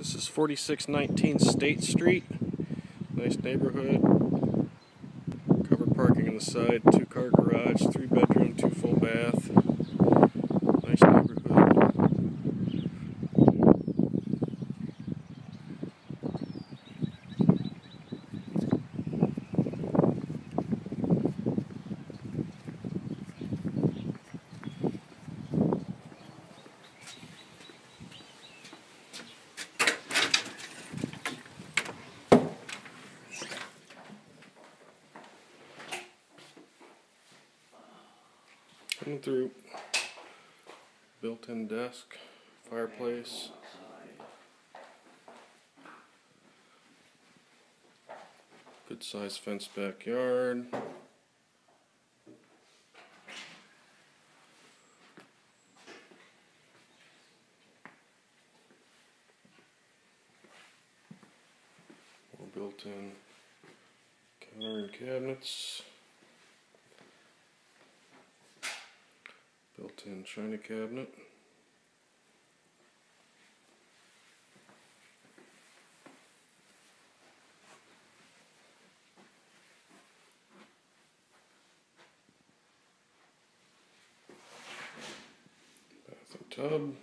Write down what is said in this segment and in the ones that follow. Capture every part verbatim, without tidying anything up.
This is forty-six nineteen State Street. Nice neighborhood. Covered parking on the side. Two car garage, three bedroom, two full bath. Nice neighborhood. Coming through. Built-in desk, fireplace. Good sized fenced backyard. More built-in counter and cabinets. Built-in china cabinet. Bath and tub.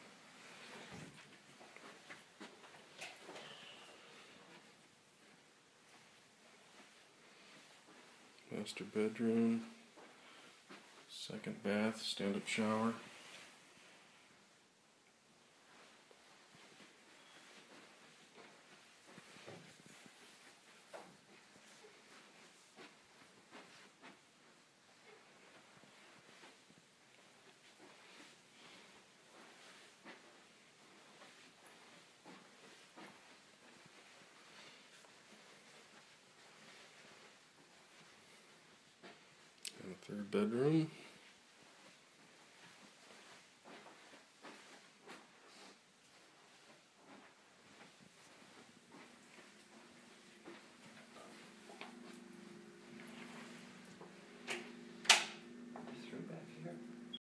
Master bedroom. Second bath, stand-up shower. And the third bedroom.